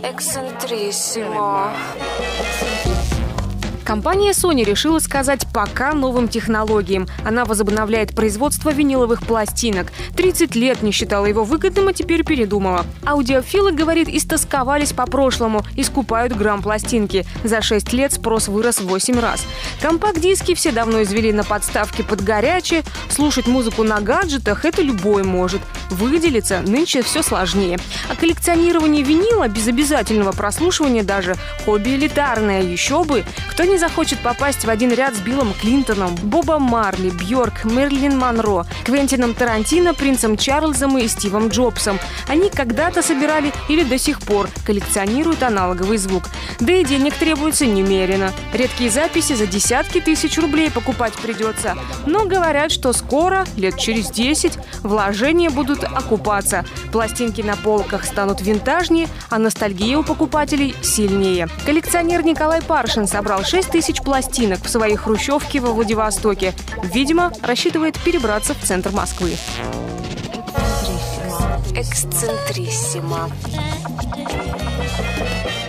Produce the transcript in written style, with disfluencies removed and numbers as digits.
Эксцентриссимо. Компания Sony решила сказать «пока» новым технологиям. Она возобновляет производство виниловых пластинок. 30 лет не считала его выгодным, а теперь передумала. Аудиофилы, говорит, истосковались по прошлому и скупают грамм-пластинки. За 6 лет спрос вырос в 8 раз. Компакт-диски все давно извели на подставки под горячее. Слушать музыку на гаджетах – это любой может. Выделиться нынче все сложнее. А коллекционирование винила без обязательного прослушивания даже – хобби элитарное. Еще бы! Кто не захочет попасть в один ряд с Биллом Клинтоном, Бобом Марли, Бьорк, Мэрилин Монро, Квентином Тарантино, Принцем Чарльзом и Стивом Джобсом. Они когда-то собирали или до сих пор коллекционируют аналоговый звук. Да и денег требуется немерено. Редкие записи за десятки тысяч рублей покупать придется. Но говорят, что скоро, лет через 10, вложения будут окупаться. Пластинки на полках станут винтажнее, а ностальгия у покупателей сильнее. Коллекционер Николай Паршин собрал 6 тысяч пластинок в своей хрущевке во Владивостоке. Видимо, рассчитывает перебраться в центр Москвы. Эксцентриссимо.